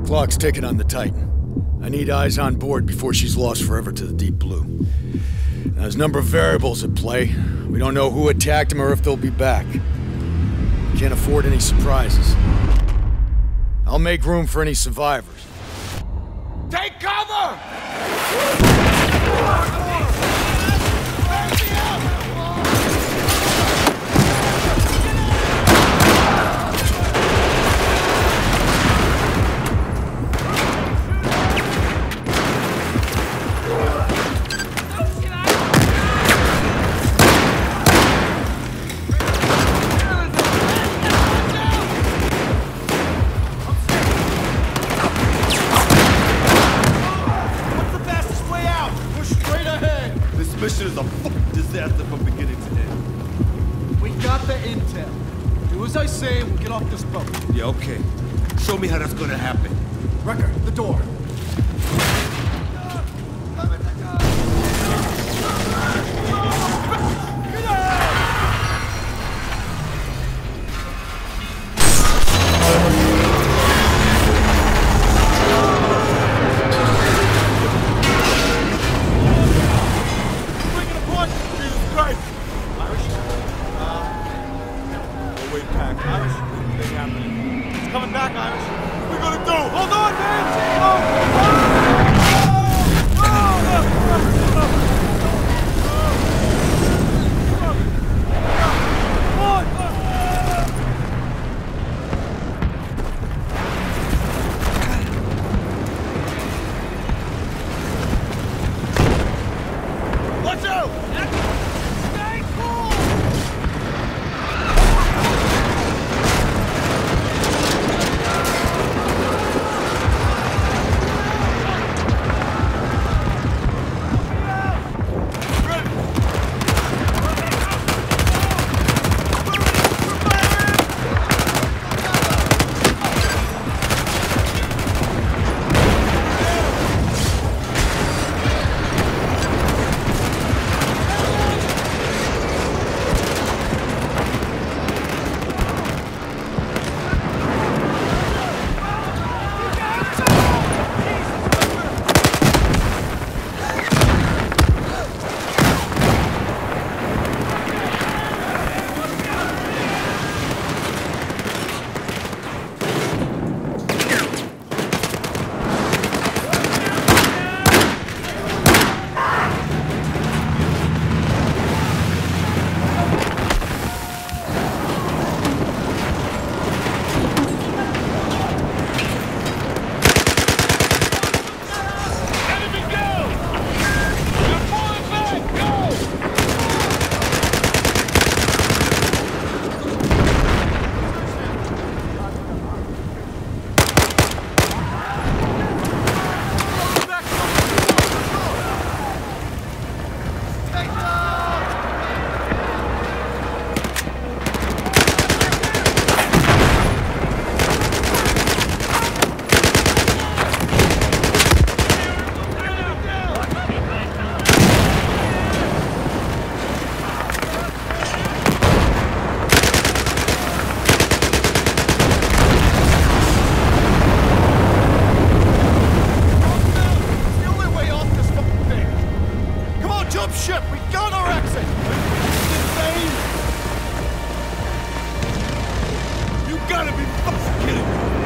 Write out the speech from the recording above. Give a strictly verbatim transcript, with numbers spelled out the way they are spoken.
Clock's ticking on the Titan. I need eyes on board before she's lost forever to the deep blue. Now, there's a number of variables at play. We don't know who attacked them or if they'll be back. Can't afford any surprises. I'll make room for any survivors. Take cover! Mission is a fucking disaster from beginning to end. We got the intel. Do as I say, we'll get off this boat. Yeah, okay. Show me how that's gonna happen. Wrecker, the door. Coming back, Irish. What are we gonna do? Hold on, man! Oh. Watch out! Stay cool! Ship! We got our exit! Insane! You gotta be fucking kidding me!